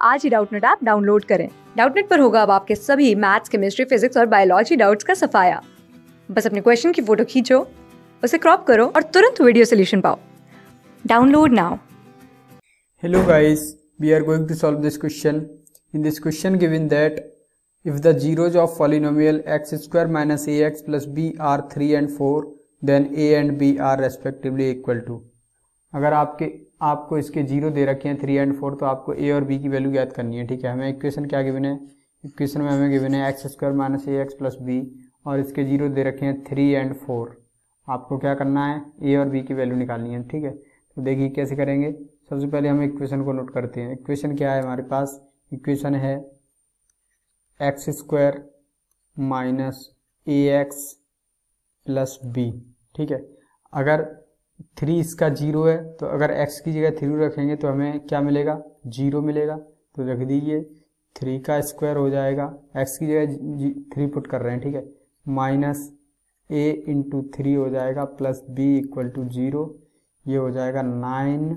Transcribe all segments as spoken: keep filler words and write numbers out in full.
आज ही Doubtnut app download करें। डाउटनेट पर होगा अब आपके सभी मैथ्स, केमिस्ट्री, फिजिक्स और बायोलॉजी डाउट्स का सफाया। बस अपने क्वेश्चन की फोटो खींचो, उसे क्रॉप करो और तुरंत वीडियो सोल्यूशन पाओ। Download now. Hello guys, we are going to solve this question. In this question given that if the zeros of polynomial x square minus ax plus b are three and four, then a and b are respectively equal to. अगर आपके आपको इसके zero दे रखे हैं three and four, तो आपको ए और B की वैल्यू ज्ञात करनी है। ठीक है, हमें इक्वेशन क्या गिवन है? इक्वेशन में हमें गिवन है x square minus a x plus b और इसके जीरो दे रखे हैं थ्री एंड फोर। आपको क्या करना है? ए और बी की वैल्यू निकालनी है। ठीक है, तो देखिए कैसे करेंगे। सबसे पहले हम इक्वेशन को नोट करते हैं। इक्वेशन क्या है हमारे पास? इक्वेशन है x square minus a x plus b. ठीक है, अगर थ्री इसका जीरो है तो अगर x की जगह थ्री रखेंगे तो हमें क्या मिलेगा? जीरो मिलेगा। तो रख दीजिए, थ्री का स्क्वायर हो जाएगा, x की जगह थ्री पुट कर रहे हैं। ठीक है, माइनस ए इंटू थ्री हो जाएगा plus b equal to zero. ये हो जाएगा nine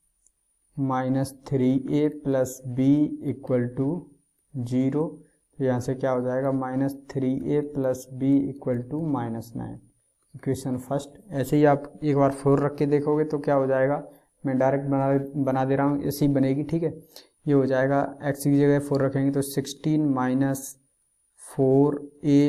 minus three a plus b equal to zero. तो यहाँ से क्या हो जाएगा? Minus three a plus b equal to minus nine. Equation first. ऐसे ही आप एक बार फोर रख के देखोगे तो क्या हो जाएगा? मैं डायरेक्ट बना बना दे रहा हूँ, ऐसे ही बनेगी। ठीक है, ये हो जाएगा एक्स की जगह फोर रखेंगे तो sixteen minus four a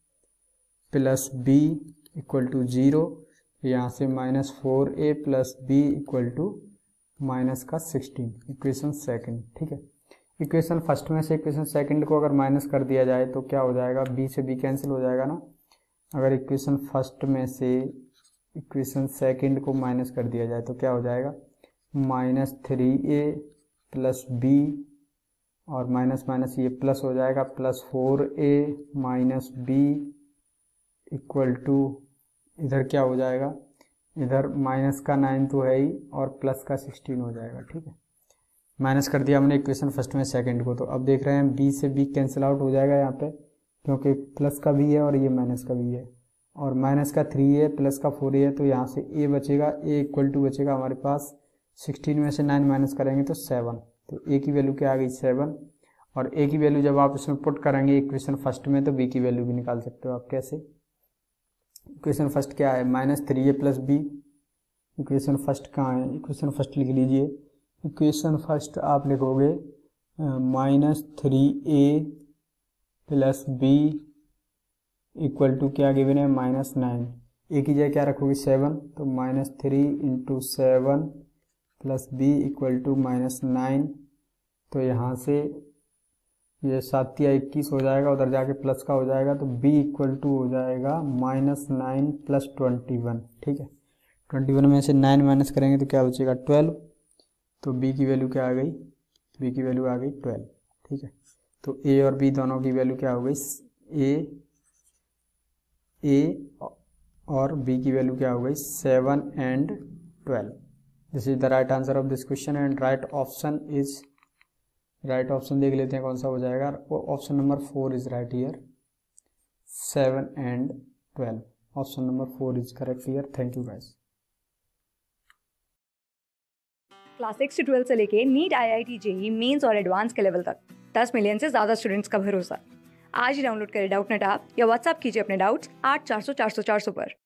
plus b equal to zero. यहाँ से minus four a plus b equal to minus का सिक्सटीन। Equation second. ठीक है, इक्वेशन फर्स्ट में से इक्वेशन सेकंड को अगर माइनस कर दिया जाए तो क्या हो जाएगा? बी से बी कैंसिल हो जाएगा ना। अगर इक्वेशन फर्स्ट में से इक्वेशन सेकंड को माइनस कर दिया जाए तो क्या हो जाएगा? Minus three a plus b और माइनस माइनस ये प्लस हो जाएगा, plus four a minus b equal to, इधर क्या हो जाएगा? इधर माइनस का नाइन तो है ही और प्लस का सिक्सटीन हो जाएगा। ठीक है, माइनस कर दिया हमने इक्वेशन फर्स्ट में सेकंड को। तो अब देख रहे हैं बी से बी कैंसिल आउट हो जाएगा यहाँ पे, क्योंकि प्लस का भी है और ये माइनस का भी है, और माइनस का थ्री है प्लस का फोर है, तो यहाँ से ए बचेगा, ए इक्वल टू बचेगा हमारे पास सिक्सटीन में से नाइन माइनस करेंगे तो सेवन। तो ए की वैल्यू क्या आ गई? सेवन। और ए की वैल्यू जब आप इसमें पुट करेंगे इक्वेशन फर्स्ट में तो बी की वैल्यू भी निकाल सकते हो आप। कैसे? इक्वेशन फर्स्ट क्या है? Minus three a plus b. Equation first कहाँ है? इक्वेशन फर्स्ट लिख लीजिए। इक्वेशन फर्स्ट आप लिखोगे minus three a plus b equal to क्या गिवन है? Minus nine. ए की जगह क्या रखोगे? सेवन। तो minus three into seven plus b equal to minus nine. तो यहाँ से ये सात या इक्कीस हो जाएगा, उधर जाके प्लस का हो जाएगा, तो बी इक्वल टू हो जाएगा minus nine plus twenty one. ठीक है, ट्वेंटी वन में से नाइन माइनस करेंगे तो क्या बचेगा? ट्वेल्व। तो बी की वैल्यू क्या आ गई? बी की वैल्यू आ गई ट्वेल्व। ठीक है, तो ए और बी दोनों की वैल्यू क्या हो गई? ए ए और बी की वैल्यू क्या हो गई? Seven and twelve. This is the right answer of this question and right option is, right option देख लेते हैं कौन सा हो जाएगा। Option number four is right here, seven and twelve. Option number four is correct here. Thank you guys. Class six से twelfth से लेके NEET, I I T, JEE mains और एडवांस के लेवल तक दस मिलियन से ज्यादा स्टूडेंट्स का भरोसा। आज ही डाउनलोड करें डाउटनेट ऐप या व्हाट्सएप कीजिए अपने डाउट्स आठ चार सौ चार सौ चार सौ पर।